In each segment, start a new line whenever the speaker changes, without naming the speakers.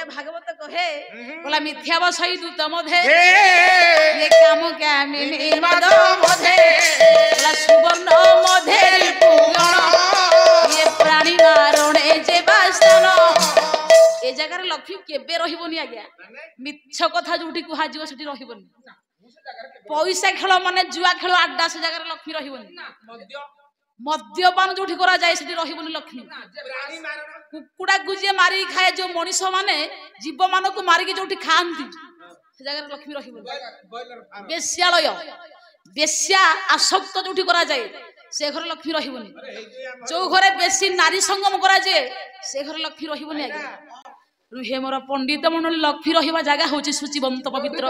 ओडिया भागवत कहे बोला मिथ्या बसई दूत मधे ये काम क्या मिनी मद मधे बोला सुवर्ण मधे पुगण ये प्राणी मारणे जे बास्तन ए जगह लक्ष्मी केबे रहिबोनी आज्ञा मिछ कथा जोठी कुहा जीव सेठी रहिबोनी पैसा खेल माने जुआ खेल आड्डा से जगह लक्ष्मी रहिबोनी मद्यपान जोठी करा जाए सेठी रहिबोनी लक्ष्मी कुकुड़ा गुजिए मारी खाए जो मनीष माने जीव मान को मारिकी जोठी खाती से जगह लक्ष्मी रहिबोनी बेश्यालय बेश्या आसक्त जोठी करा जाए से घर लक्ष्मी रहिबोनी जो घरे बेसी नारी संगम करा जाए से घर लक्ष्मी रहिबोनी आज्ञा रुहे मोर पंडित मंडल लक्ष्मी रहिबा जगह होची सूचिवंत पवित्र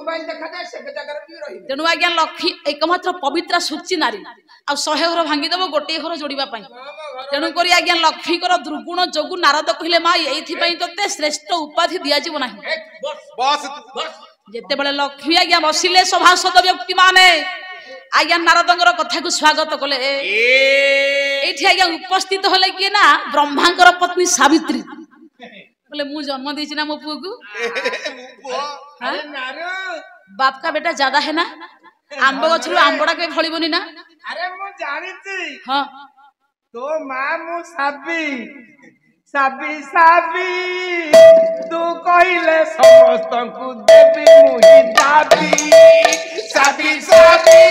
तेणु आज्ञा लक्ष्मी एकमात्र पवित्र सूची नारी आ 100 घर भांगी देबो गोटे घर जोड़िबा पई तेणु करी आज्ञा लक्ष्मी कर दुर्गुण जोगु नारद कहिले मा एथि पई तते श्रेष्ठ उपाधि दिया जीव नाही बस जेते बेले लक्ष्मी आज्ञा बसिले सभासद व्यक्ति माने आज्ञा नारदंगर कथा को स्वागत कले एठी आज्ञा उपस्थित होले कि ना ब्रह्मांकर पत्नी सावित्री बोले मु जन्म देछि ना मो पुओ को बाप का बेटा ज्यादा है ना आंब गछरु आंबडा के फळिबोनी ना
अरे मु जानिछि
हां
तो मां मु साबी साबी साबी तू कहिले समस्त को देवी मुही दाबी साबी साबी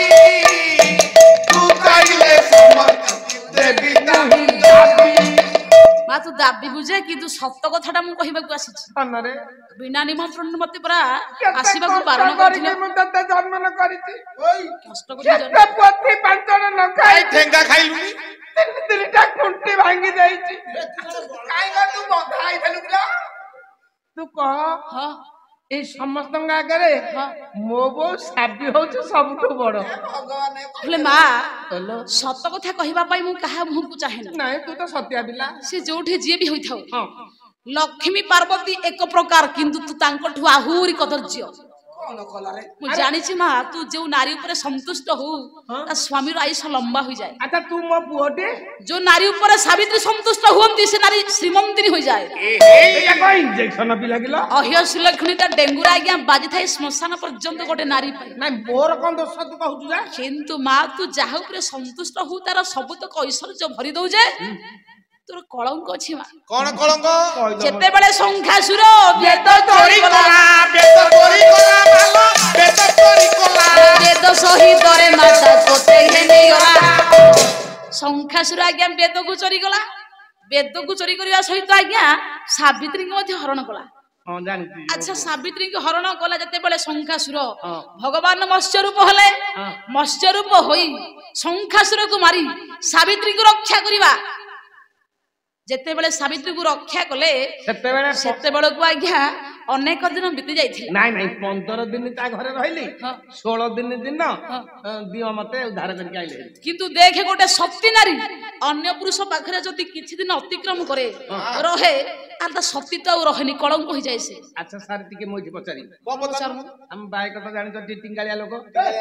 तू कहिले समस्त देवी मुही दाबी
मा तू दाबी बुझे कि तू सत्य कथाटा मु कहिबा को आसीछि
अनरे
बिना निमंत्रण मते परा आसीबा को बारण करथिले
मु तते जन्म न करिछि ओई
कष्ट करि
जन्म पति पांचन न खाई
ठेंगा खाइलुनी
तिनटा कुंटी भांगी जाईछि काई का तू बधाई देलु बिला तू कह
हां
ए समस्त आगे मो बो साबी होछ सबठु बड़
बोले मा सत कथा कहिबा पई मु कहा मुह को चाहे
नहीं तू तो सत्या बिला
से जोठी जे भी होइथाउ लक्ष्मी पार्वती एक प्रकार किंतु तू तांकठु आहुरी कदर्ज्य कोन कला रे मु जानि छि मा तू जो नारी ऊपर संतुष्ट हो ता स्वामी रो आयुष लंबा हो जाए
अच्छा तू मो पुओटे
जो नारी ऊपर सावित्री संतुष्ट होंती से नारी श्रीमंती हो जाए
एटा को इंजेक्शन भी लागिलो
अहिय सुलक्षणी ता डेंगुरा आज्ञा बाजी थाई श्मशान पर्यंत गोटे नारी पाई
नहीं मोर कोन दोष तू कहू जा
किंतु मा तू जाह ऊपर संतुष्ट हो तार सब तो ऐश्वर्य भरी दउ जे तोर कलंक अछि मा
कोन कलंक
जेते बेले संख्यासुर
वेद तोरी कोला मालो वेद तोरी कोला
वेद सहित रे माता तोते हेनी गला संख्यासुर आज्ञा वेद को चोरी गला वेद को चोरी करिया सहित आज्ञा सावित्री को मध्य हरण कला
हां जानि
अच्छा सावित्री को हरण कला जेते बेले संख्यासुर भगवान मत्स्य रूप हले मत्स्य रूप होई संख्यासुर को मारी सावित्री को रक्षा करिवा जेते बेले सावित्री को रक्षा कले सेते बेले को आज्ञा अनेक दिन बीती जाइथिले
नहीं नहीं 15 दिन ता घरे रहली 16 दिन दियो मते उद्धार करके आइले
किंतु देखे गोटे सती नारी अन्य पुरुष पाखरे जति किछि दिन अतिक्रम करे रहे आर ता सती तो रहनी कलंक हो जाय से
अच्छा सर टिके मोहि पचारी
को पचार
हम बाय कथा जानि तो टिंगालिया लोक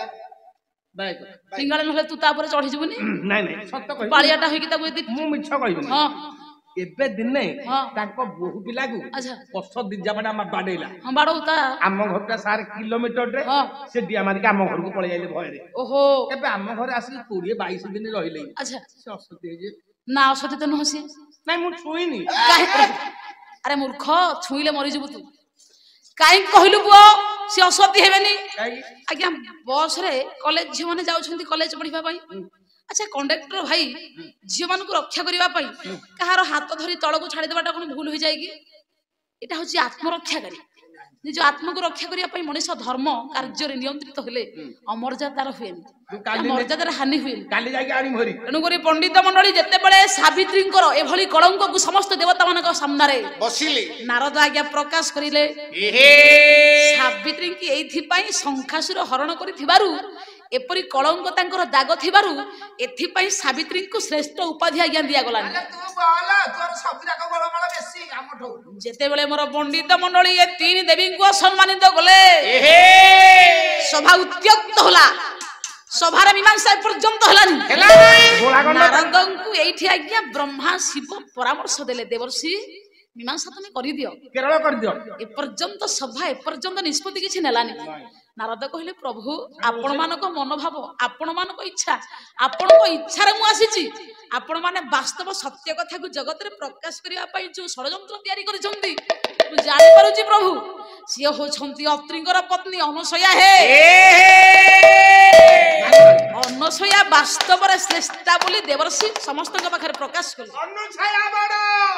बाय
टिंगाले नले तू ता ऊपर चढ़ी जबनी
नहीं नहीं सत्य कहि
पालियाटा होई कि ता यदि
मु मिछ कहिबनी हां एबे दिने ताको बहु पिलागु
अच्छा
पछ दिजाबडा हम बाडेला
हम बाडौता
हम घरटा 4 किलोमीटर रे से दिया मारी हम घर को पळे आइले भय रे
ओहो
एबे हम घर आसी 20 22 दिन रहिले
अच्छा
से असते जे
ना असते त नहसी
नहीं मु छुईनी
अरे मूर्ख छुईले मरि जबु तू काई कहलु बुआ से असती हेबेनी आज्ञा बस रे कॉलेज झी माने जाउछंती कॉलेज पढिबा पई अच्छा कंडक्टर भाई झील मान को रक्षा करने कहार हाथ धरी तल को छाड़ी देवाटा कौन भूल हो जाएगी एटा हूँ आत्मरक्षाकारी निज आत्मा को रक्षा करने मनीष धर्म कार्य नियंत्रित हेले अमर्यादार हुए मर्यादार हानि हुए तेणुक पंडित मंडली जिते बड़े सावित्री एभली कलंक को समस्त देवता मान सामने नारद आज्ञा प्रकाश करें सावित्री की एथि शंखासुर हरण कर एपरी कलंक तांकर दाग थिबारु एथिपई सावित्री को श्रेष्ठ उपाधि आज्ञा दिया गला जेते बेले मोर पंडित मंडली ए तीन देवी को सम्मानित गले सभा उत्त्यक्त होला सभार मीमांसा पर्यंत हलानी नारद को एठी आज्ञा ब्रह्मा शिव परामर्श देले देवर्षि मीमांसा तुम कर दियो
केरल कर दियो
एपर्यंत सभा एपर्यंत निष्पत्ति किसी नेलानी नारद कहले प्रभु आपण मानक मनोभाव आपण मानक इच्छा आपण इच्छार मु आसीची आपण माने वास्तव सत्य कथा को जगत रे प्रकाश करिया पई जो षडयंत्र तयारी करिसंती तू जानि पारुची प्रभु सिए होछंती अत्रिंगर पत्नी अनुसया हे अनुसया वास्तव रे श्रेष्ठा बोली देवर्षि समस्त के पाखरे प्रकाश कले
अनुछाया बड़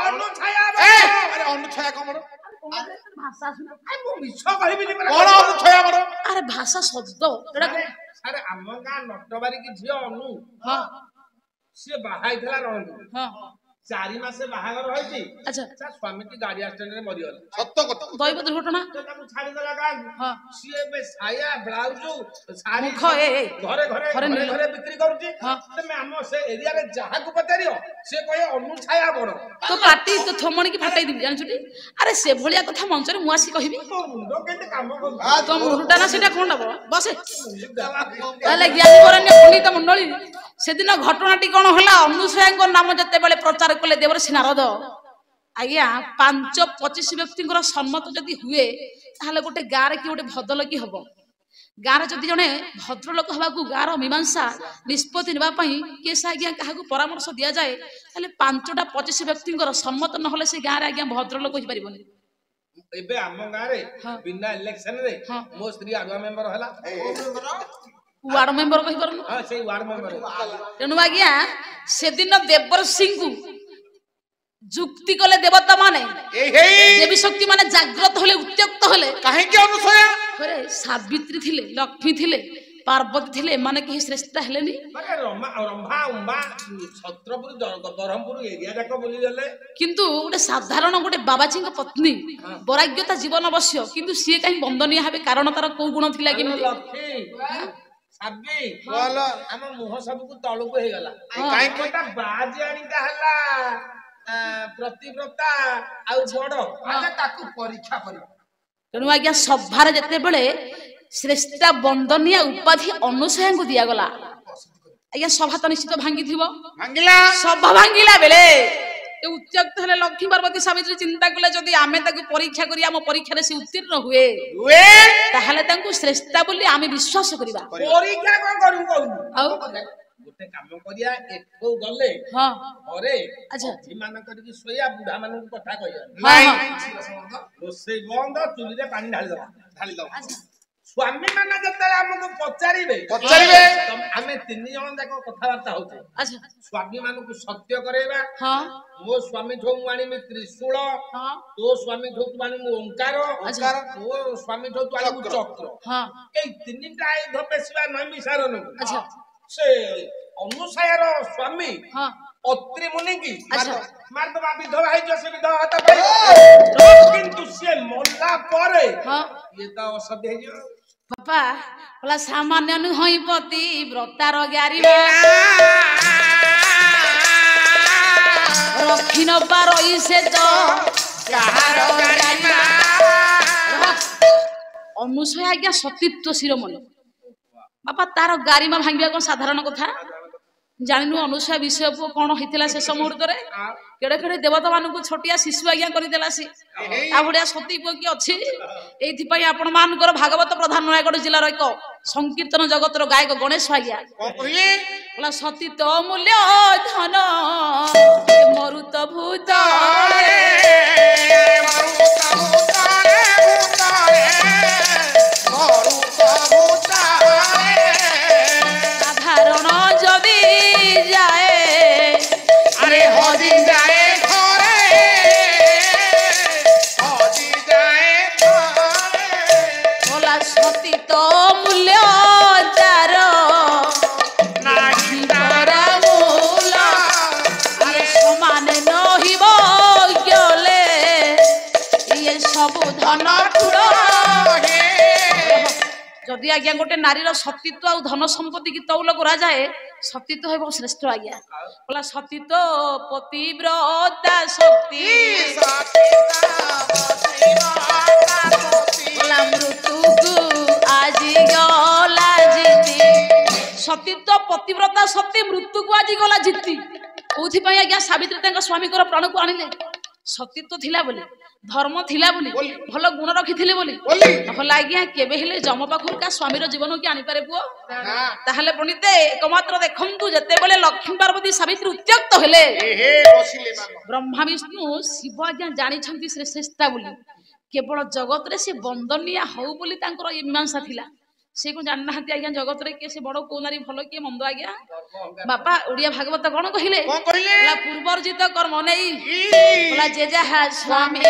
अरे अनुछाया कमर
भाषा सुना
आई मु मिछ कहबी नि
कौन अनुछाया बड़
अरे भाषा शब्द एडा
अरे आम गाँ नटबारी की झील अनु
हां
सी बाहा रहती
हां
4 मासे बाहागर होती
अच्छा
स्वामी की गाड़ी एक्सीडेंट रे मरिगला
सत्य कथा
दैव दुर्घटना
ताकू छाड़ी देला गाँ
हां
सी बे साया ब्लाउज साड़ी
मुख ए
घरे घरे घरे घरे बिक्री करूची
हां
तमे हम से एरिया रे जहा को पचारियो से कहे अनुछाया बड़
तो पाटी तो थमणी की फटाई दिबी जानछुटी अरे से भलिया कथा मंच रे मु आसी कहबी
तो मुंडो केते काम कर
तो मुरुटा ना सेटा कोन दबो बसे ताले ज्ञानी बरण्य पंडित मंडली सेदिन घटनाटी कोन होला अनुसयाଙ୍କ नाम जते बेले प्रचार कले देवर्षि नारद आज्ञा 5-25 व्यक्ति सम्मत जदि हुए ताहले गोटे गाँ रे कि गोटे भद्रलोक हब गाँ रे जदि जने भद्रलोक हवा गाँर मीमांसा निष्पत्ति नेबा पई केस आज्ञा काहाकू परामर्श दिया जाए ताहले 5-25 व्यक्ति सम्मत न होले से गाँ रे आज्ञा भद्रलोक होई परिबनी
एबे हम गाँ रे बिना इलेक्शन रे मो स्त्री आगुआ मेंबर हला
वार्ड मेंबर कहि परनु
हां से वार्ड मेंबर
तेणु आज्ञा से दिन देवर्षि को जुक्ति कले देवता माने देवी शक्ति माने जागृत होले उत्यक्त होले
काहे के अनुसया
अरे सावित्री थिले लक्ष्मी थिले पार्वती थिले माने के श्रेष्ठ हेलेनी
अरे रंभा उंबा छत्रपुर बरहमपुर एरिया जाक बोली गले
किंतु गोटे साधारण गोटे बाबाजी पत्नी वैराग्यता जीवन अवश्य किंतु सी कहीं वंदनीय हेबे कारण तार को गुण थिला कि
लक्ष्मी साबी
बोला
हम मुह सब को तळु को हे गला
काहे के
कोटा बाज आनिका हला प्रतिव्रता आ बड़ आजा ताकू परीक्षा करियो
तेणु आज्ञा सभार जते बेले श्रेष्ठ वंदनीय उपाधि अनुसया को दिया गला आज्ञा सभा तो निश्चित भांगी थिबो
भांगिला
सभा भांगिला बेले ए उत्यक्त हले लक्ष्मी पार्वती सावित्री चिंता कले जदि आमे ताकू परीक्षा करिया हम परीक्षा रे से उत्तीर्ण हुए ताहले तांकू श्रेष्ठता बोली आमे विश्वास करिबा
परीक्षा कोन करू कहू
आ
गोटे काम करिया एठो गले
हां
अरे
अच्छा
जी मान करी सोया बुढ़ा मान को कथा कहिया
हां
रोसे बंद चुली रे पानी ढाली दो स्वामी माने जते हमको पचारिबे हमें 3 जण जाको कथा वार्ता होते
अच्छा
स्वामी मान को सत्य करेबा
हां
मो स्वामी ठो आनी में त्रिशूल
हां
तो स्वामी ठो आनी में ओंकार तो स्वामी ठो आनी में चक्र
हां
ए तीनटा आयुध पेशवा न मिसारन
अच्छा
से अनुसायर स्वामी
हां
अत्रि मुनि की
अच्छा
मार दबा विधवा है जो से विधवा होता भाई किंतु से मोल्ला परे
हां
ये तो असभ्य है
पापा बोला सामान्य नु होई पति व्रतार गारी रखी न पारई से तो कहार गारी अनुसया आज्ञा सतीत्व शिरोमणि बापा तार गारिमा भांगिया कोन साधारण कथा जानिनु अनुसया विषय को कोन हितला शेष मुहूर्त रे केडे केडे देवता मानू छोटिया शिशु आज्ञा करि देला सी आ बढिया सती को की अछि एथि पई आपण मानकर भागवत प्रधान नयागढ़ जिल्ला रो एक संकीर्तन जगत रो गायक गणेश आज्ञा
कोन कहले
बोला सती तो मूल्य धन मरुत भूत साधारण जदि जाए
अरे हजी जाए
बोला सती तो मूल्य तार समान नहिब गले ये सब धन जदि आज्ञा गोटे नारीर सतीत्व आ धन संपत्ति की तौल करा जाए सतीत्व हेब श्रेष्ठ आज्ञा बोला सतीत्व पतिव्रता शक्ति बोला मृत्यु को आज गला जीती सतीत्व पतिव्रता शक्ति मृत्यु को आज गला जीती कोथि पई आज्ञा सावित्री तांका स्वामी को प्राण को आनिले ସତୀତ୍ୱ ଥିଲା ବୋଲି ଧର୍ମ ଥିଲା ବୋଲି ଭଲ ଗୁଣ ରଖିଥିଲେ ବୋଲି ନହେଲେ ଆଜ୍ଞା କେବେ ହେଲେ ଯମ ପାଖରୁ କା ସ୍ୱାମୀର ଜୀବନ କି ଆଣିପାରେ ପୁଅ ତାହେଲେ ପଣ୍ଡିତେ ଏକମାତ୍ର ଦେଖନ୍ତୁ ଯେତେବେଳେ ଲକ୍ଷ୍ମୀ ପାର୍ବତୀ ସାବିତ୍ରୀ ଉତ୍ତ୍ୟକ୍ତ ହେଲେ ବ୍ରହ୍ମା ବିଷ୍ଣୁ ଶିବ ଆଜ୍ଞା ଜାଣିଛନ୍ତି ଶ୍ରେଷ୍ଠା ବୋଲି କେବଳ ଜଗତରେ ସେ ବନ୍ଦନିଆ ହଉ ବୋଲି ତାଙ୍କର ଏ ମୀମାଂସା ଥିଲା ସେ କଣ ଜାଣିନାହାନ୍ତି ଆଜ୍ଞା ଜଗତରେ କିଏ ସେ ବଡ କୋଉ ନାରୀ ଭଲ କିଏ ମନ୍ଦ ଆଜ୍ଞା ବାପା ଓଡିଆ ଭାଗବତ କଣ କହିଲେ ପୂର୍ବର୍ଜିତ କର୍ମ ନେଇ ଯେ ଯାହା ସ୍ୱାମୀ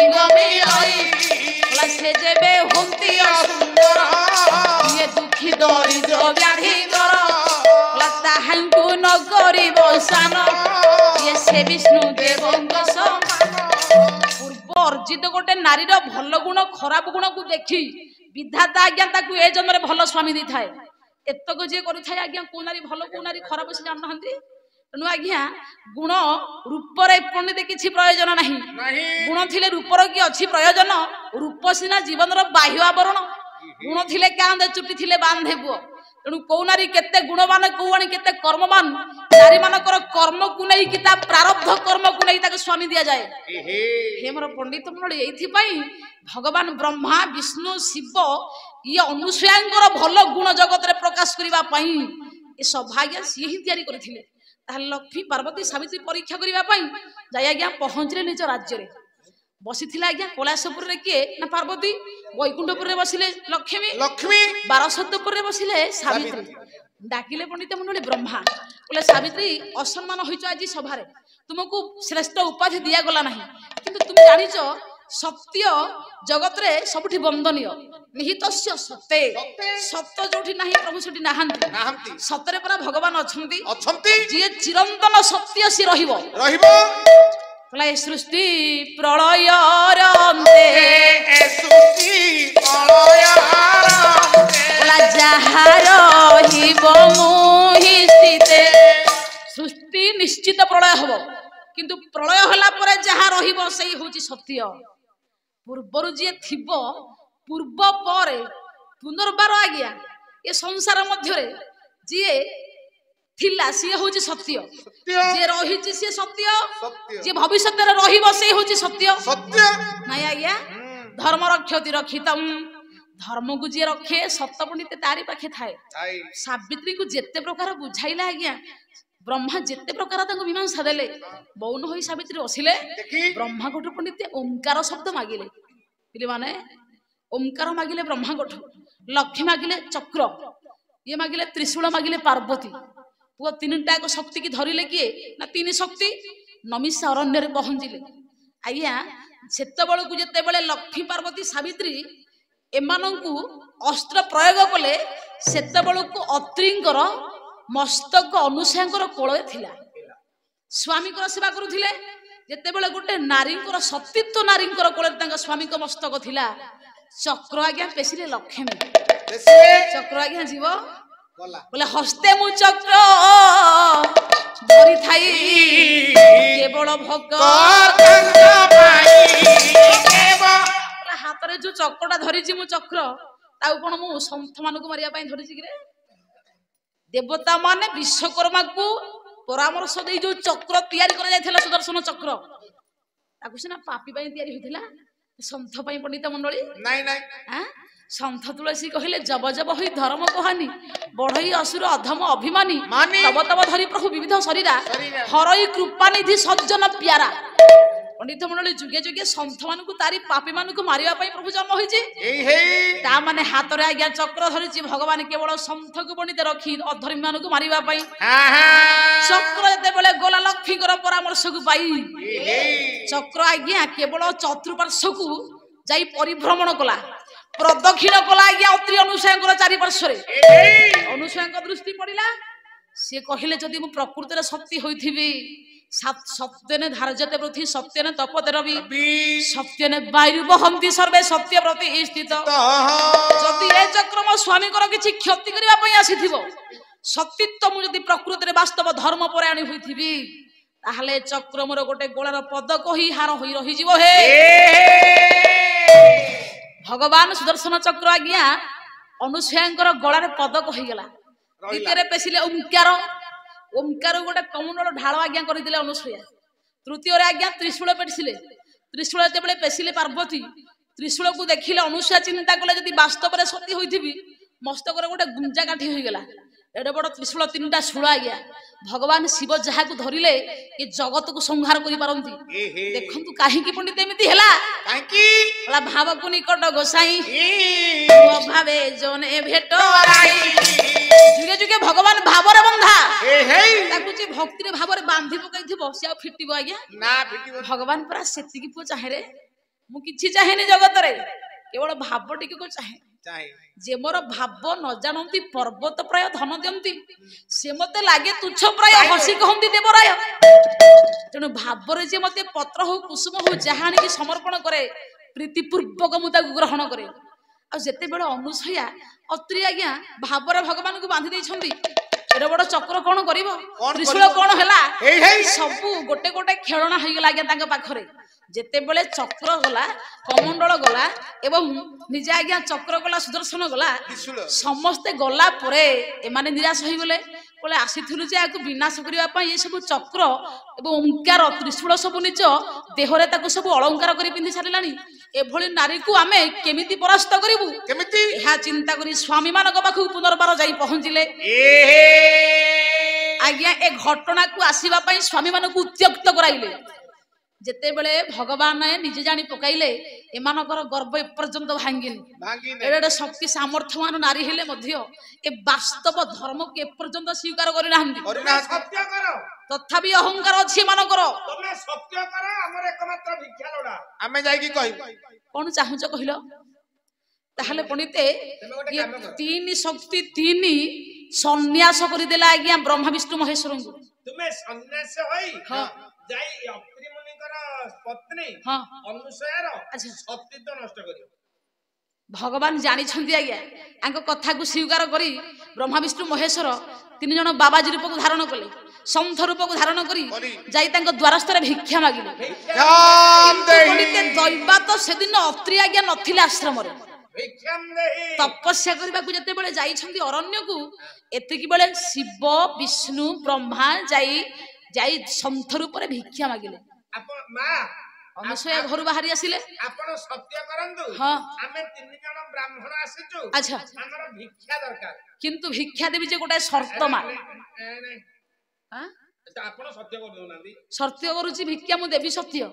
ସେ ଯେବେ ହୁଅନ୍ତି ଅସୁନ୍ଦର ଇଏ ଦୁଃଖୀ ଦରିଦ୍ର ବ୍ୟାଧିଙ୍କର ତାହାଙ୍କୁ ନ କରିବ ସାନ ଇଏ ସେ ବିଷ୍ଣୁ ଦେବଙ୍କ ସମାନ ପୂର୍ବ ଅର୍ଜିତ ଗୋଟେ ନାରୀର ଭଲ ଗୁଣ ଖରାପ ଗୁଣକୁ ଦେଖି ବିଧାତା ଆଜ୍ଞା ତାକୁ ଏ ଜନ୍ମରେ ଭଲ ସ୍ୱାମୀ ଦେଇଥାଏ ଏତକ ଯିଏ କରିଥାଏ ଆଜ୍ଞା କୋଉ ନାରୀ ଭଲ କୋଉ ନାରୀ ଖରାପ ସେ ଜାଣୁନାହାନ୍ତି ତେଣୁ ଆଜ୍ଞା ଗୁଣ ରୂପରେ ପଣ୍ଡିତ କିଛି ପ୍ରୟୋଜନ ନାହିଁ ଗୁଣ ଥିଲେ ରୂପର କି ଅଛି ପ୍ରୟୋଜନ ରୂପ ସିନା ଜୀବନର ବାହ୍ୟ ଆବରଣ ଗୁଣ ଥିଲେ କାନ୍ଦେ ଚୁଟି ଥିଲେ ବାନ୍ଧେ ପୁଅ ତେଣୁ କୋଉ ନାରୀ କେତେ ଗୁଣବାନ କୋଉ ଆଣି କେତେ କର୍ମବାନ ନାରୀ ମାନଙ୍କର କର୍ମକୁ ନେଇକି ତା ପ୍ରାରବ୍ଧ କର୍ମକୁ ନେଇ ତାକୁ ସ୍ୱାମୀ ଦିଆଯାଏ ହେ ମୋର ପଣ୍ଡିତ ମଣ୍ଡଳୀ ଏଇଥିପାଇଁ ଭଗବାନ ବ୍ରହ୍ମା ବିଷ୍ଣୁ ଶିବ ଇଏ ଅନୁସୂୟାଙ୍କର ଭଲ ଗୁଣ ଜଗତରେ ପ୍ରକାଶ କରିବା ପାଇଁ ଏ ସୌଭାଗ୍ୟ ସିଏ ହିଁ ତିଆରି କରିଥିଲେ ତାହେଲେ ଲକ୍ଷ୍ମୀ ପାର୍ବତୀ ସାବିତ୍ରୀ ପରୀକ୍ଷା କରିବା ପାଇଁ ଯାଇ ଆଜ୍ଞା ପହଞ୍ଚିଲେ ନିଜ ରାଜ୍ୟରେ ବସିଥିଲା ଆଜ୍ଞା କୈଳାସପୁରରେ କିଏ ନା ପାର୍ବତୀ ବୈକୁଣ୍ଠପୁରରେ ବସିଲେ ଲକ୍ଷ୍ମୀ ବାରସତପୁରରେ ବସିଲେ ସାବିତ୍ରୀ ଡାକିଲେ ପଣ୍ଡିତ ମଣ୍ଡଳୀ ବ୍ରହ୍ମା କହିଲେ ସାବିତ୍ରୀ ଅସମ୍ମାନ ହୋଇଛ ଆଜି ସଭାରେ ତୁମକୁ ଶ୍ରେଷ୍ଠ ଉପାଧି ଦିଆଗଲା ନାହିଁ କିନ୍ତୁ ତୁମେ ଜାଣିଛ ସତ୍ୟ ଜଗତରେ ସବୁଠି ବନ୍ଦନୀୟ ନିହିତସ୍ୟ ସତେ ସତ୍ୟ ଯୋଉଠି ନାହିଁ ପ୍ରଭୁ ସେଠି ନାହାନ୍ତି ସତରେ ପରା ଭଗବାନ ଅଛନ୍ତି ଯିଏ ଚିରନ୍ତନ ସତ୍ୟ ସିଏ ରହିବ କହିଲା ଏ ସୃଷ୍ଟି ପ୍ରଳୟ ଯାହା ରହିବ ସୃଷ୍ଟି ନିଶ୍ଚିତ ପ୍ରଳୟ ହବ କିନ୍ତୁ ପ୍ରଳୟ ହେଲା ପରେ ଯାହା ରହିବ ସେଇ ହଉଛି ସତ୍ୟ ପୂର୍ବରୁ ଯିଏ ଥିବ ପୂର୍ବ ପରେ ପୁନର୍ବାର ଆଜ୍ଞା ଏ ସଂସାର ମଧ୍ୟରେ ଯିଏ ଥିଲା ସିଏ ହଉଛି ସତ୍ୟ ଯିଏ ରହିଛି ସିଏ ସତ୍ୟ ଯିଏ ଭବିଷ୍ୟତରେ ରହିବ ସେ ହଉଛି ସତ୍ୟ ନାଇଁ ଆଜ୍ଞା ଧର୍ମ ରକ୍ଷତି ରକ୍ଷିତମ୍ ଧର୍ମକୁ ଯିଏ ରଖେ ସତ ପଣ୍ଡିତ ତାରି ପାଖେ ଥାଏ ସାବିତ୍ରୀକୁ ଯେତେ ପ୍ରକାର ବୁଝାଇଲା ଆଜ୍ଞା ବ୍ରହ୍ମା ଯେତେ ପ୍ରକାର ତାଙ୍କୁ ମୀମାଂସା ଦେଲେ ମୌନ ହୋଇ ସାବିତ୍ରୀ ବସିଲେ ବ୍ରହ୍ମାଙ୍କଠୁ ପଣ୍ଡିତ ଓଙ୍କାର ଶବ୍ଦ ମାଗିଲେ ପିଲାମାନେ ଓଙ୍କାର ମାଗିଲେ ବ୍ରହ୍ମାଙ୍କଠୁ ଲକ୍ଷ୍ମୀ ମାଗିଲେ ଚକ୍ର ଇଏ ମାଗିଲେ ତ୍ରିଶୂଳ ମାଗିଲେ ପାର୍ବତୀ ପୁଅ ତିନିଟା ଶକ୍ତି କି ଧରିଲେ କିଏ ନା ତିନି ଶକ୍ତି ନମିଷା ଅରଣ୍ୟରେ ପହଞ୍ଚିଲେ ଆଜ୍ଞା ସେତେବେଳକୁ ଯେତେବେଳେ ଲକ୍ଷ୍ମୀ ପାର୍ବତୀ ସାବିତ୍ରୀ ଏମାନଙ୍କୁ ଅସ୍ତ୍ର ପ୍ରୟୋଗ କଲେ ସେତେବେଳକୁ ଅତ୍ରିଙ୍କର ମସ୍ତକ ଅନୁସୂୟାଙ୍କର କୋଳରେ ଥିଲା ସ୍ୱାମୀଙ୍କର ସେବା କରୁଥିଲେ ଯେତେବେଳେ ଗୋଟେ ନାରୀଙ୍କର ସତୀତ୍ୱ ନାରୀଙ୍କର କୋଳରେ ତାଙ୍କ ସ୍ୱାମୀଙ୍କ ମସ୍ତକ ଥିଲା ଚକ୍ର ଆଜ୍ଞା ପେଶିଲେ ଲକ୍ଷ୍ମୀ ଚକ୍ର ଆଜ୍ଞା ଯିବ ବୋଲେ ହସ୍ତେ ମୁଁ ଚକ୍ର ଧରିଥାଇ କେବଳ ହାତରେ ଯୋଉ ଚକ୍ରଟା ଧରିଛି ମୁଁ ଚକ୍ର ତାକୁ କଣ ମୁଁ ସନ୍ଥ ମାନଙ୍କୁ ମାରିବା ପାଇଁ ଧରିଛି କିରେ ଦେବତା ମାନେ ବିଶ୍ୱକର୍ମାକୁ ପରାମର୍ଶ ଦେଇ ଯୋଉ ଚକ୍ର ତିଆରି କରାଯାଇଥିଲା ସୁଦର୍ଶନ ଚକ୍ର ତାକୁ ସିନା ପାପୀ ପାଇଁ ତିଆରି ହୋଇଥିଲା ସନ୍ଥ ପାଇଁ ପଣ୍ଡିତ ମଣ୍ଡଳୀ ସନ୍ଥ ତୁଳସୀ କହିଲେ ଜବ ଜବ ହୋଇ ଧର୍ମ କହାନି ବଢଇ ଅସୁର ଅଧମ ଅଭିମାନୀ ତବ ତବ ଧରି ପ୍ରଭୁ ବିବିଧ ଶରୀରା ହରଇ କୃପାନିଧି ସଜ୍ଜନ ପ୍ୟାରା ପଣ୍ଡିତ ମଣ୍ଡଳୀ ଯୁଗେ ଯୁଗେ ସନ୍ଥ ମାନଙ୍କୁ ତାରି ପାପୀ ମାନଙ୍କୁ ମାରିବା ପାଇଁ ପ୍ରଭୁ ଜନ୍ମ ହୋଇଛି ତା ମାନେ ହାତରେ ଆଜ୍ଞା ଚକ୍ର ଧରିଛି ଭଗବାନ କେବଳ ସନ୍ଥକୁ ପଣ୍ଡିତ ରଖି ଅଧର୍ମୀ ମାନଙ୍କୁ ମାରିବା ପାଇଁ ଚକ୍ର ଯେତେବେଳେ ଗଲା ଲକ୍ଷ୍ମୀଙ୍କର ପରାମର୍ଶକୁ ପାଇ ଚକ୍ର ଆଜ୍ଞା କେବଳ ଚତୁଃପାର୍ଶ୍ୱକୁ ଯାଇ ପରିଭ୍ରମଣ କଲା ପ୍ରଦକ୍ଷିଣ କଲା ଆଜ୍ଞା ଅତ୍ରି ଅନୁସୂୟାଙ୍କର ଚାରିପାର୍ଶ୍ୱରେ ଅନୁସୂୟାଙ୍କ ଦୃଷ୍ଟି ପଡିଲା ସିଏ କହିଲେ ଯଦି ମୁଁ ପ୍ରକୃତରେ ଶକ୍ତି ହୋଇଥିବି ସତ୍ୟନେ ଧାର୍ଯ୍ୟତେ ପୃଥି ସତ୍ୟନେ ତପତେ ରବି ସତ୍ୟନେ ବାୟୁ ବହନ୍ତି ସର୍ବେ ସତ୍ୟ ପ୍ରତି ସ୍ଥିତ ଯଦି ଏ ଚକ୍ର ମୋ ସ୍ୱାମୀଙ୍କର କିଛି କ୍ଷତି କରିବା ପାଇଁ ଆସିଥିବ ସତୀତ୍ୱ ମୁଁ ଯଦି ପ୍ରକୃତରେ ବାସ୍ତବ ଧର୍ମ ପରାୟଣୀ ହୋଇଥିବି ତାହେଲେ ଚକ୍ର ମୋର ଗୋଟେ ଗୋଳାର ପଦକ ହିଁ ହାର ହୋଇ ରହିଯିବ ହେ ଭଗବାନ ସୁଦର୍ଶନ ଚକ୍ର ଆଜ୍ଞା ଅନୁସୂୟାଙ୍କର ଗଳାରେ ପଦକ ହେଇଗଲା ଦ୍ୱିତୀୟରେ ପେଶିଲେ ଓଙ୍କାର ଗୋଟେ କମଣ୍ଡଳ ଢାଳ ଆଜ୍ଞା କରିଥିଲେ ଅନୁସୂୟା ତୃତୀୟରେ ଆଜ୍ଞା ତ୍ରିଶୂଳ ପେଟିଥିଲେ त्रिशूल जेतेबेले पेसिले पार्वती त्रिशूल को देखिले अनुसूया चिंता कले जदि वास्तव रे सती होइथिबी मस्तक रे गोटे गुंजा काठी होई गेला एडे बड़ त्रिशूल तीनटा शूल आज्ञा भगवान शिव जहा को धरिले ये जगत को संहार करि पारंती देखंतु काहे की पंडित एमिति हेला
काहे की
होला भाव को निकट गोसाई भावे जने भेट आई जुगे जुगे भगवान भाव रे बंधा ताकु जे भक्ति रे भाव रे बांधी पकैथिबो से आ फिटिबो आज्ञा
ना फिटिबो
भगवान परा सेति की पो चाहे रे मु किछि चाहेनी जगत रे केवल भाव टिके को चाहे जे मोर भाव न जानती पर्वत प्राय धन दियंती से मते लागे तुच्छ प्राय हसी कहंती देवराय तेणु भाव रे जे मते पत्र हो कुसुम हो जहानी की समर्पण करे प्रीति पूर्वक मु ताकु ग्रहण करे आ जेते बेले अनुसया अत्रि आज्ञा भाव रे भगवान को बांधी देछंती एडे बड़ चक्र कोन करिवो त्रिशूल कोन हला सब गोटे गोटे खेलना होई गेला आज्ञा तांका पाखरे जेते बेले चक्र गला कमंडल गला एवं निजे आज्ञा चक्र गला सुदर्शन गला समस्ते गला परे एमाने निराश होई गले बोले आसीथिलु जे आकु विनाश करिवा पई ये सब चक्र एवं ओंकार त्रिशूल सब निज देहरे ताकु सब अलंकार करि पिंधि सारिलानी एभली नारी को आमे केमिति परास्त करिवु
केमिति
एहा चिंता करी स्वामी मानक पाखु पुनर्बार जाई पहुंचिले आज्ञा ए घटना को आसीबा पई स्वामी मानक उत्यक्त कराइले जेते बेले भगवान निजे जानी पकाइले एमानकर गर्व एपर्यंत भांगिन एडे शक्ति सामर्थ्यवान नारी हेले मध्य ए वास्तव धर्म के एपर्यंत स्वीकार करि नाहंती
सत्य करो
तथापि अहंकार अछि एमानकर
तमे सत्य करो हमर एकमात्र भिक्षा लोडा
आमे जाई की कहि
कोन चाहुच कहिलो ताहले पणिते ये तीन शक्ति तीन सन्यास करि देला आज्ञा ब्रह्मा विष्णु महेश्वर को
तुमे सन्यास होई
हां
जाई अत्रि मुनिकर पत्नी
हां
अनुसयार
अच्छा
सतीत्व नष्ट करियो
भगवान जानी छंती आज्ञा आंको कथा को स्वीकार करी ब्रह्मा विष्णु महेश्वर तीन जन बाबाजी रूप को धारण कले संथ रूप को धारण करी जाई तांको द्वारस्थ रे भिक्षा मागिले दैवात सेदिन अत्रि आज्ञा नथिले आश्रम रे तपस्या करबा को जते बेले जाई छंती अरण्य को एतिकी बेले शिव विष्णु ब्रह्मा जाई जाई संथ रूप रे भिक्षा मागिले
आपन मां
अनुसया घर बाहरी आसिले
आपण सत्य करंतु
हां
हमें तीन जन ब्राह्मण आसीचु
अच्छा
हमर भिक्षा दरकार
किंतु भिक्षा देबी जे गोटे शर्त मा हां
आपण सत्य कर दोनांदी
सत्य करूची भिक्षा मु देबी सत्य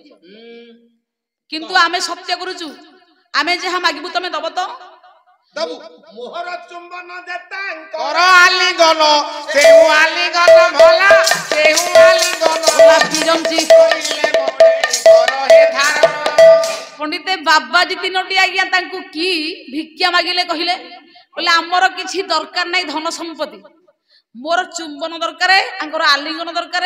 किंतु आमे सत्य करूचु आमे जे हम मागिबु तमे दब तो
दबु
मोहर चुंबन देता
कर आलिंगन सेहु आलिंगन भला सेहु आलिंगन
लापी जंती
कइले बडे कर हे धारण
पंडिते बाबाजी तीनोटी आज्ञा तांकु की भिक्षा मागिले कहिले बोले हमर किछि दरकार नै धन संपत्ति मोर चुंबन दरकार आंकर आलिंगन दरकार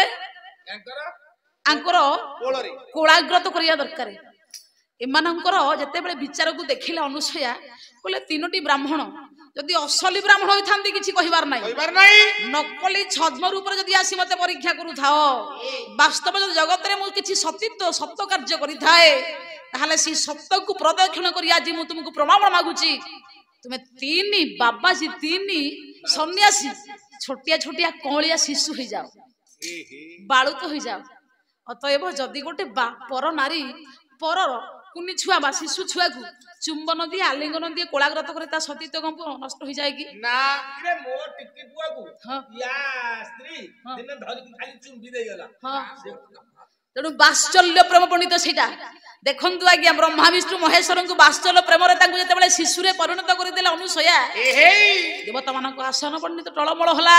आंकर कोलाग्रत करिया दरकार एमानंकर जते बेले विचार को देखिले अनुसया बोले तीनोटी ब्राह्मण जदि असली ब्राह्मण होइथांती किछि कहिबार नै नकली छद्म रूप रे जदि आसी मते परीक्षा करू थाओ वास्तव जगत रे मु किछि सतीत्व सत्य कार्य करि थाए ताहाले सी सत्य को प्रदक्षिण करी आज मु तुमको प्रमाण मागुची तुमे तीन बाबाजी तीन सन्यासी छोटिया छोटिया कोलिया शिशु हो जाओ बालुक हो जाओ अतएव जदि गोटे पर नारी पर कुनी छुआ बा शिशु छुआ को चुंबन दिए आलिंगन दिए कोलाग्रत करे ता सतीत्व कम नष्ट हो जाए कि
ना रे मो टिकी पुआ को या स्त्री दिन धरि खाली चुंबी दे गेला
हां तेणु वात्सल्य प्रेम पंडित सेटा देखंतु आज्ञा ब्रह्मा विष्णु महेश्वर को वात्सल्य प्रेम रे तांको जते बेले शिशु रे परिणत करि देला अनुसया देवता मानक आसन पंडित टळमळ हला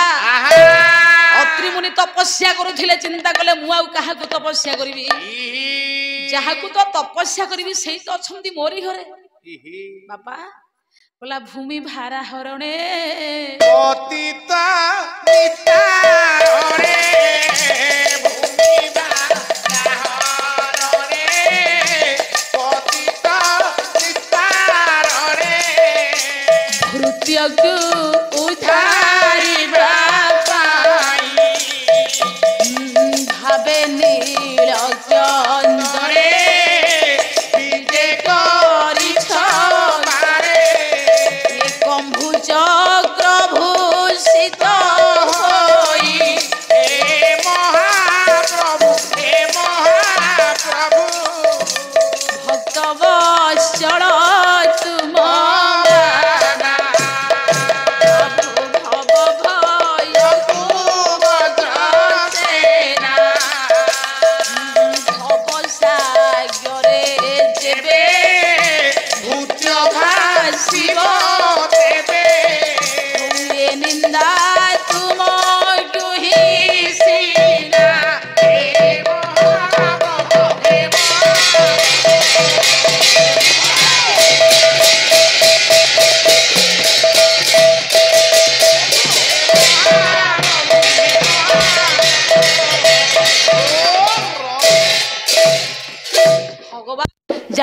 अत्रि मुनि तपस्या करूथिले चिंता कले मु आ काहा को तपस्या करबी जहा को तो तपस्या करबी सेही तो अछंती मोरी घरे बापा बोला भूमि भारा हरणे
पतिता नितारे भूमि भारा हरणे पतिता नितारे
भृत्य को उधारी बापाई भावे नील चंदने
विजय करी छमारे
कम्भु चक्र भूषित होई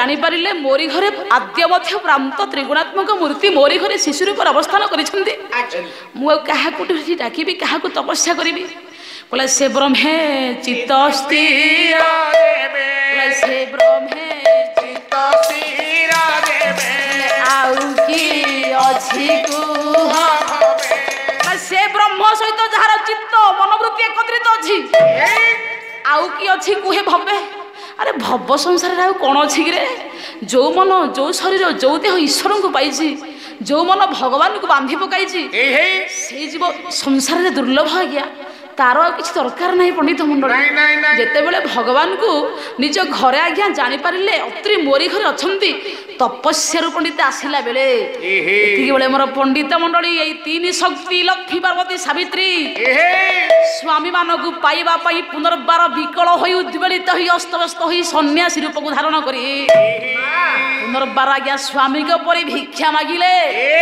ଜାଣିପାରିଲେ ମୋରି ଘରେ ଆଦ୍ୟ ମଧ୍ୟ ପ୍ରାନ୍ତ ତ୍ରିଗୁଣାତ୍ମକ ମୂର୍ତ୍ତି ମୋରି ଘରେ ଶିଶୁ ରୂପରେ ଅବସ୍ଥାନ କରିଛନ୍ତି। ମୁଁ ଆଉ କାହାକୁ ଡାକିବି, କାହାକୁ ତପସ୍ୟା କରିବି? ବୋଲେ ସେ ବ୍ରହ୍ମେ ଚିତ୍ତ ସ୍ଥିର, ସେ ବ୍ରହ୍ମେ
ଚିତ୍ତ ସ୍ଥିର ଦେବେ
ଆଉ କି ଅଛି କୁହ? ସେ ବ୍ରହ୍ମ ସହିତ ଯାହାର ଚିତ୍ତ ମନୋବୃତ୍ତି ଏକତ୍ରିତ ଅଛି, ଆଉ କି ଅଛି କୁହେ ଭବେ? ଆରେ ଭବ ସଂସାରରେ ଆଉ କ'ଣ ଅଛି କିରେ? ଯୋଉ ମନ, ଯୋଉ ଶରୀର, ଯୋଉ ଦେହ ଈଶ୍ୱରଙ୍କୁ ପାଇଛି, ଯୋଉ ମନ ଭଗବାନଙ୍କୁ ବାନ୍ଧି ପକାଇଛି, ସେଇ ଜୀବ ସଂସାରରେ ଦୁର୍ଲଭ ଆଜ୍ଞା। ତାର ଆଉ କିଛି ଦରକାର ନାହିଁ ପଣ୍ଡିତ ମଣ୍ଡଳୀ। ଯେତେବେଳେ ଭଗବାନଙ୍କୁ ନିଜ ଘରେ ଆଜ୍ଞା ଜାଣିପାରିଲେ ଅତ୍ରି ମୋରି ଘରେ ଅଛନ୍ତି, ତପସ୍ୟାରୁ ପଣ୍ଡିତ ଆସିଲା ବେଳେ ଏତିକି ବେଳେ ମୋର ପଣ୍ଡିତ ମଣ୍ଡଳୀ ଏଇ ତିନି ଶକ୍ତି ଲକ୍ଷ୍ମୀ ପାର୍ବତୀ ସାବିତ୍ରୀ ସ୍ୱାମୀ ମାନଙ୍କୁ ପାଇବା ପାଇଁ ପୁନର୍ବାର ବିକଳ ହୋଇ ଉଦ୍ବେଳିତ ହୋଇ ଅସ୍ତବ୍ୟସ୍ତ ହୋଇ ସନ୍ନ୍ୟାସୀ ରୂପକୁ ଧାରଣ କରି ପୁନର୍ବାର ଆଜ୍ଞା ସ୍ୱାମୀଙ୍କ ପରି ଭିକ୍ଷା ମାଗିଲେ।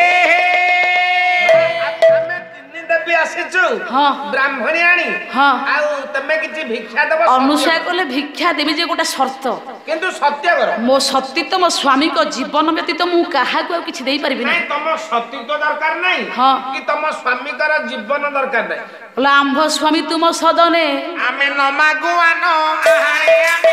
ବ୍ରାହ୍ମଣୀ ଆଣି ଆଉ ତମେ କିଛି ଭିକ୍ଷା ଦବ?
ଅନୁସୟା କଲେ ଭିକ୍ଷା ଦେବି ଯେ ଗୋଟେ ସର୍ତ୍ତ,
କିନ୍ତୁ ସତ୍ୟ କର।
ମୋ ସତୀତ୍ୱ ମୋ ସ୍ୱାମୀଙ୍କ ଜୀବନ ବ୍ୟତୀତ ମୁଁ କାହାକୁ ଆଉ କିଛି ଦେଇପାରିବି ନାହିଁ।
ତମ ସତୀତ୍ୱ ଦରକାର ନାହିଁ କି ତମ ସ୍ୱାମୀଙ୍କର ଜୀବନ ଦରକାର ନାହିଁ।
ବୋଲେ ଆମ୍ଭ ସ୍ୱାମୀ ତୁମ ସଦନେ
ଆମେ ନ ମାଗୁଆନ ଆହାରେ ଆମେ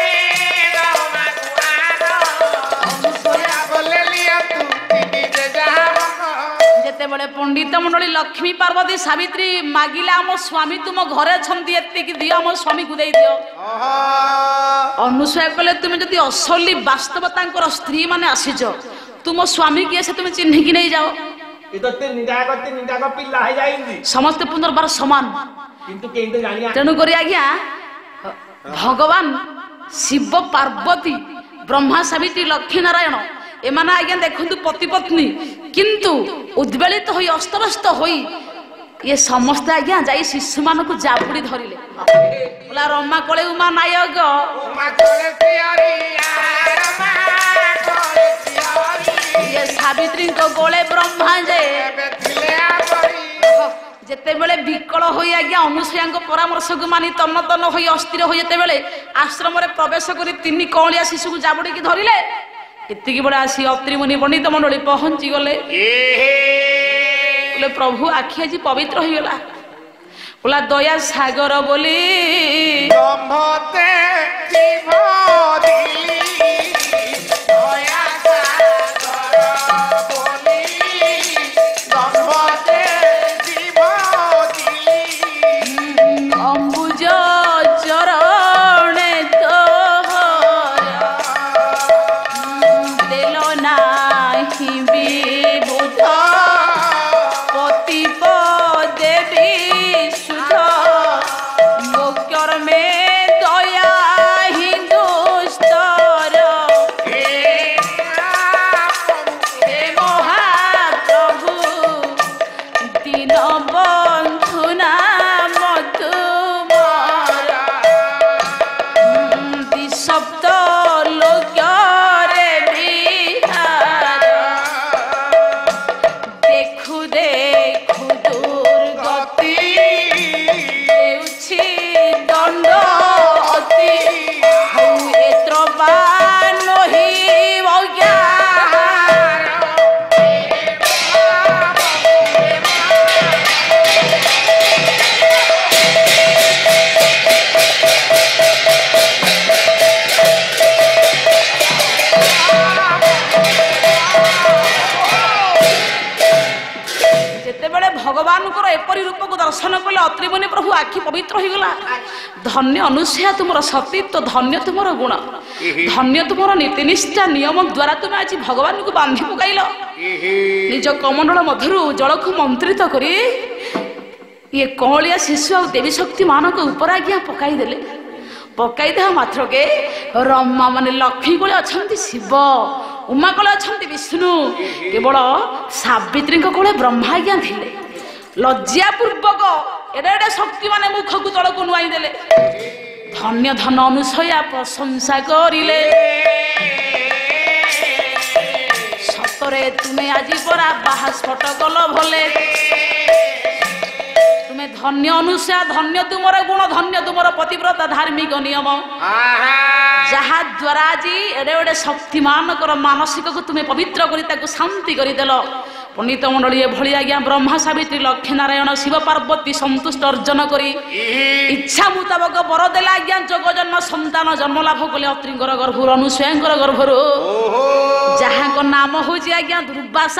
ଯେତେବେଳେ ପଣ୍ଡିତ ମଣ୍ଡଳୀ ଲକ୍ଷ୍ମୀ ପାର୍ବତୀ ସାବିତ୍ରୀ ମାଗିଲେ ଆମ ସ୍ୱାମୀ ତୁମ ଘରେ ଅଛନ୍ତି, ଏତିକି ଦିଅ ଆମ ସ୍ୱାମୀକୁ ଦେଇଦିଅ। ଅନୁସୟା କଲେ ତୁମେ ଯଦି ଅସଲି ବାସ୍ତବ ତାଙ୍କର ସ୍ତ୍ରୀ ମାନେ ଆସିଛ, ତୁମ ସ୍ୱାମୀ କିଏ ସେ ତୁମେ ଚିହ୍ନିକି ନେଇଯାଅ। ସମସ୍ତେ ପୁନର୍ବାର ସମାନ, ତେଣୁକରି ଆଜ୍ଞା ଭଗବାନ ଶିବ ପାର୍ବତୀ ବ୍ରହ୍ମା ସାବିତ୍ରୀ ଲକ୍ଷ୍ମୀ ନାରାୟଣ ଏମାନେ ଆଜ୍ଞା ଦେଖନ୍ତୁ ପତି ପତ୍ନୀ, କିନ୍ତୁ ଉଦ୍ବେଳିତ ହୋଇ ଅସ୍ତବ୍ୟସ୍ତ ହୋଇ ଇଏ ସମସ୍ତେ ଆଜ୍ଞା ଯାଇ ଶିଶୁ ମାନଙ୍କୁ ଜାବୁଡି ଧରିଲେ। ବୋଲା ରମା କୋଳେ ଉମା ନାୟକ, ଇଏ ସାବିତ୍ରୀଙ୍କ କୋଳେ ବ୍ରହ୍ମା ଯେ ଯେତେବେଳେ ବିକଳ ହୋଇ ଆଜ୍ଞା ଅନୁସୟାଙ୍କ ପରାମର୍ଶକୁ ମାନି ତନ ତନ ହୋଇ ଅସ୍ଥିର ହୋଇ ଯେତେବେଳେ ଆଶ୍ରମରେ ପ୍ରବେଶ କରି ତିନି କଅଁଳିଆ ଶିଶୁକୁ ଜାବୁଡିକି ଧରିଲେ, ଏତିକି ବେଳେ ଆସି ଅତ୍ରି ମୁନି ପଣ୍ଡିତ ମଣ୍ଡଳୀ ପହଞ୍ଚି ଗଲେ। ପ୍ରଭୁ ଆଖି ଆଜି ପବିତ୍ର ହେଇଗଲା। ବୋଲା ଦୟା ସାଗର ବୋଲି ଅମ୍ବୁଜ ଚରଣେ ଦେଲ ନାହିଁ ବିବୁଧ ପତି ପଦେବୀ ସୁଧ ମୋକର୍ମେ ଦୟା ହିନ୍ଦୁସ୍ତର ହେ ମହାପ୍ରଭୁ ଦୀନ ବନ୍ଧୁ ନାମ ତୁମର ଦିସପ୍ତ ଲୋକରେ ବିହାର ଦେଖୁ ଦେଖୁ ଦୁର୍ଗତି ହେଉଛି ଦଣ୍ଡ ଅତି ଏତ୍ର ବାନ ଯେତେବେଳେ ଭଗବାନଙ୍କର ଏପରି ରୂପକୁ ଦର୍ଶନ କଲେ ଅତ୍ରିମୁନି ପ୍ରଭୁ ଆଖି ପବିତ୍ର ହେଇଗଲା। ଧନ୍ୟ ଅନୁସୟା ତୁମର ସତୀତ୍ୱ, ଧନ୍ୟ ତୁମର ଗୁଣ, ଧନ୍ୟ ତୁମର ନୀତିନିଷ୍ଠା ନିୟମ ଦ୍ୱାରା ତୁମେ ଆଜି ଭଗବାନଙ୍କୁ ବାନ୍ଧି ପକାଇଲ। ନିଜ କମଣ୍ଡଳ ମଧ୍ୟରୁ ଜଳକୁ ମନ୍ତ୍ରିତ କରି ଇଏ କଅଁଳିଆ ଶିଶୁ ଆଉ ଦେବୀ ଶକ୍ତି ମାନଙ୍କ ଉପରେ ଆଜ୍ଞା ପକାଇଦେଲେ। ପକାଇଦେବା ମାତ୍ରକେ ରମା ମାନେ ଲକ୍ଷ୍ମୀ କୋଳେ ଅଛନ୍ତି ଶିବ, ଉମା କୋଳେ ଅଛନ୍ତି ବିଷ୍ଣୁ, କେବଳ ସାବିତ୍ରୀଙ୍କ କୋଳେ ବ୍ରହ୍ମା ଆଜ୍ଞା ଥିଲେ। ଲଜ୍ଜା ପୂର୍ବକ ଏଡେ ଏଡେ ଶକ୍ତି ମାନେ ମୁଖକୁ ତଳକୁ ନୁଆଇ ଦେଲେ। ଧନ୍ୟ ଧନ ଅନୁସୟା ପ୍ରଶଂସା କରିଲେ। ସତରେ ତୁମେ ଆଜି ପରା ବାହା ସ୍ଫଟ କଲ ଭଲେ, ତୁମେ ଧନ୍ୟ ଅନୁସୟା, ଧନ୍ୟ ତୁମର ଗୁଣ, ଧନ୍ୟ ତୁମର ପତିବ୍ରତା ଧାର୍ମିକ ନିୟମ, ଯାହା ଦ୍ୱାରା ଆଜି ଏଡ଼େ ଏଡ଼େ ଶକ୍ତିମାନଙ୍କର ମାନସିକକୁ ତୁମେ ପବିତ୍ର କରି ତାକୁ ଶାନ୍ତି କରିଦେଲ। ପଣ୍ଡିତ ମଣ୍ଡଳୀ ଏଭଳି ଆଜ୍ଞା ବ୍ରହ୍ମା ସାବିତ୍ରୀ ଲକ୍ଷ୍ମୀ ନାରାୟଣ ଶିବ ପାର୍ବତୀ ସନ୍ତୁଷ୍ଟ ଅର୍ଜନ କରି ଇଚ୍ଛା ମୁତାବକ ବର ଦେଲା ଆଜ୍ଞା ଯୋଗ ଜନ୍ମ ସନ୍ତାନ ଜନ୍ମ ଲାଭ କଲେ ଅତ୍ରିଙ୍କର ଗର୍ଭରୁ, ଅନୁସୟାଙ୍କର ଗର୍ଭରୁ, ଯାହାଙ୍କ ନାମ ହଉଛି ଆଜ୍ଞା ଦୁର୍ବାସା।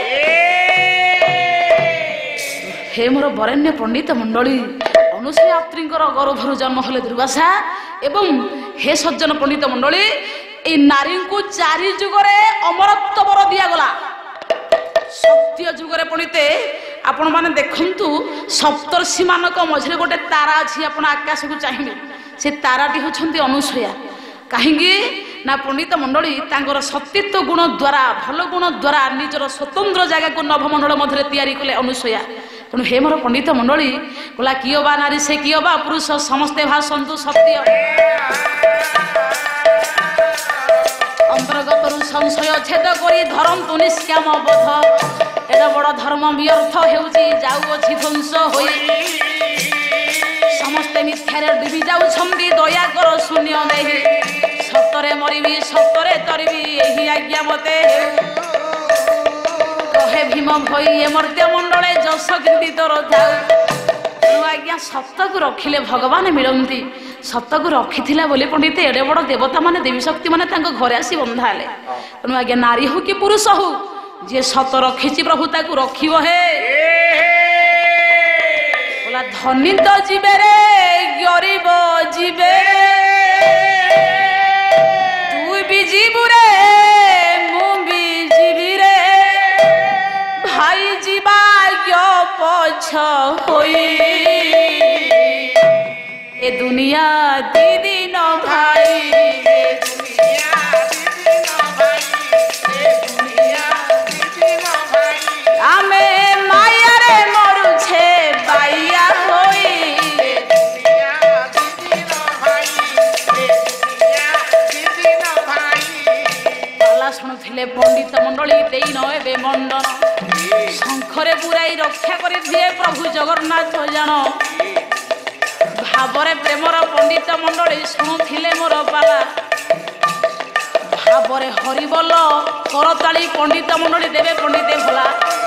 ହେ ମୋର ବରେଣ୍ୟ ପଣ୍ଡିତ ମଣ୍ଡଳୀ, ଅନୁସୟା ଅତ୍ରିଙ୍କର ଗର୍ଭରୁ ଜନ୍ମ ହେଲେ ଦୁର୍ବାସା। ଏବଂ ହେ ସଜ୍ଜନ ପଣ୍ଡିତ ମଣ୍ଡଳୀ, এই ନାରୀଙ୍କୁ 4 ଯୁଗରେ ଅମରତ୍ୱ ବର ଦିଆଗଲା। ସତ୍ୟ ଯୁଗରେ ପଣ୍ଡିତେ ଆପଣ ମାନେ ଦେଖନ୍ତୁ, ସପ୍ତର୍ଷି ମାନଙ୍କ ମଝିରେ ଗୋଟେ ତାରା ଅଛି। ଆପଣ ଆକାଶକୁ ଚାହିଁବେ, ସେ ତାରାଟି ହେଉଛନ୍ତି ଅନୁସୟା। କାହିଁକି ନା ପଣ୍ଡିତ ମଣ୍ଡଳୀ ତାଙ୍କର ସତୀତ୍ୱ ଗୁଣ ଦ୍ୱାରା, ଭଲ ଗୁଣ ଦ୍ୱାରା ନିଜର ସ୍ୱତନ୍ତ୍ର ଜାଗାକୁ ନଭମଣ୍ଡଳ ମଧ୍ୟରେ ତିଆରି କଲେ ଅନୁସୟା। ତେଣୁ ହେ ମୋର ପଣ୍ଡିତ ମଣ୍ଡଳୀ, କହିଲା କିଏ ବା ନାରୀ ସେ କିଏ ବା ପୁରୁଷ, ସମସ୍ତେ ଭାସନ୍ତୁ ସତ୍ୟ। ଅନ୍ତର୍ଗତରୁ ସଂଶୟ ଛେଦ କରି ଧରନ୍ତୁ ନିଷ୍କାମ ବୋଧ, ଏଡ ବଡ଼ ଧର୍ମ ବ୍ୟର୍ଥ ହେଉଛି ଯାଉଅଛି ଧ୍ୱଂସ ହୋଇ। ସମସ୍ତେ ମିଥ୍ୟାରେ ଡୁବି ଯାଉଛନ୍ତି, ଦୟା କର ଶୂନ୍ୟ ଦେହି। ସତରେ ମରିବି ସତରେ ତରିବି ଏହି ଆଜ୍ଞା ମତେ କହେ ଭୀମ ଭଇ ଏ ମର୍ତ୍ତ୍ୟ ମଣ୍ଡଳେ ଯଶ କୀର୍ତ୍ତି ତୋର ଥାଉ। ତେଣୁ ଆଜ୍ଞା ସତକୁ ରଖିଲେ ଭଗବାନ ମିଳନ୍ତି। ସତକୁ ରଖିଥିଲା ବୋଲି ପଣ୍ଡିତ ଏଡ଼େ ବଡ଼ ଦେବତା ମାନେ ଦେବୀ ଶକ୍ତି ମାନେ ତାଙ୍କ ଘରେ ଆସି ବନ୍ଧା ହେଲେ। ତେଣୁ ଆଜ୍ଞା ନାରୀ ହଉ କି ପୁରୁଷ ହଉ, ଯିଏ ସତ ରଖିଛି ପ୍ରଭୁ ତାକୁ ରଖିବ। ହେ ବୋଲା ଧନୀ ତ ଯିବେ ରେ, ଗରିବ ଯିବେ, ତୁ ବି ଯିବୁ ରେ, ମୁଁ ବି ଯିବି ରେ, ଭାଇ ଯିବା ପଛ ହୋଇ। ए दुनिया दीदी न भाई, आमे माया रे मरु छे बाइया होई। पाला शुणुथिले पंडित मंडली देई न एबे मंडन, शंखरे बुराई रक्षा करि दिए प्रभु जगन्नाथ जान। भावरे प्रेमर पंडित मंडली शुणुथिले मोर पाला, भावरे हरिबोल करताली पंडित मंडली देवे पंडिते भला।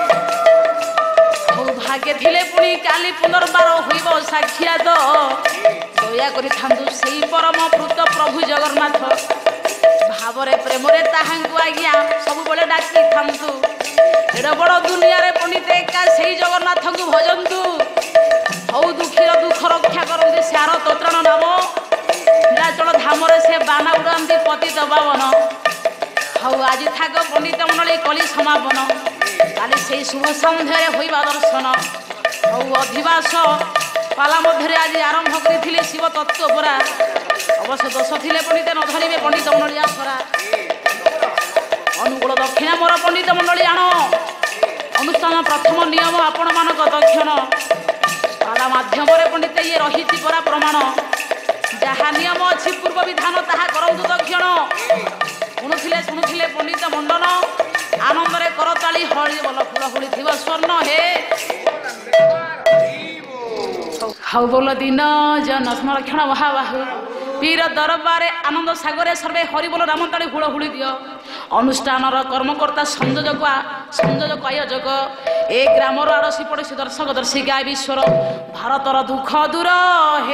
भाग्य थिले पुणी काली पुनर्बार होइब साक्षात, दया करि थांतु सेई परम प्रुत प्रभु जगन्नाथ। भावरे प्रेमरे ताहांकु आज्ञा सब बेले डाकी थांतु। एड बड़ दुनिया रे पंडिते एका सेई जगन्नाथ को भजंतु। हौ दुखीर दुख रक्षा करते सार तोत्राण नाम, नीलाचल धामरे से बाना उड़ाती पतित पावन। हौ आज थाक पंडित मंडली कली समापन, काली से शुभ सन्ध्या होइबा दर्शन। हौ अधिवास पाला मध्य आज आरंभ करथिले शिव तत्व परा। अवश्य दोष थिले पंडित न धरिबे पंडित मंडली आसरा। अनुकूल दक्षिणा मोर पंडित मंडली आण, अनुष्ठान प्रथम नियम आपण मानक दक्षिण। पाला माध्यम पंडित ये रही परा प्रमाण, जहाँ नियम अच्छी पूर्व विधान ताहा करंतु दक्षिण। शुणुथिले पंडित मंडन, आनंदरे करताली हळी बल फूल हुड़ी थिव स्वर्ण। हे हौ बोल दिन जन संरक्षण महाबाहु, पीर दरबारे आनंद सागरे सर्वे हरिबोल रामताली हुड़ हुड़ी दियो। अनुष्ठानर कर्मकर्ता संयोजक आयोजक ए ग्रामर आड़ोशी पड़ोशी दर्शक दर्शिका विश्वर भारतर दुख दूर